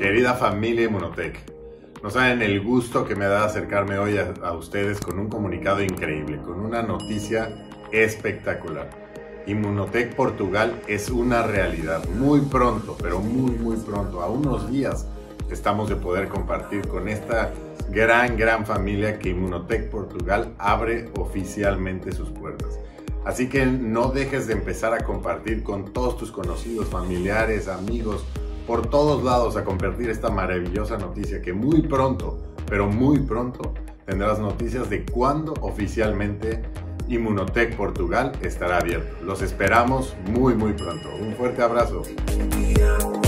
Querida familia Inmunotech, no saben el gusto que me da acercarme hoy a ustedes con un comunicado increíble, con una noticia espectacular. Inmunotech Portugal es una realidad. Muy pronto, pero muy pronto, a unos días, estamos de poder compartir con esta gran familia que Inmunotech Portugal abre oficialmente sus puertas. Así que no dejes de empezar a compartir con todos tus conocidos, familiares, amigos, por todos lados, a compartir esta maravillosa noticia que muy pronto, pero muy pronto, tendrás noticias de cuándo oficialmente Inmunotech Portugal estará abierto. Los esperamos muy pronto. Un fuerte abrazo.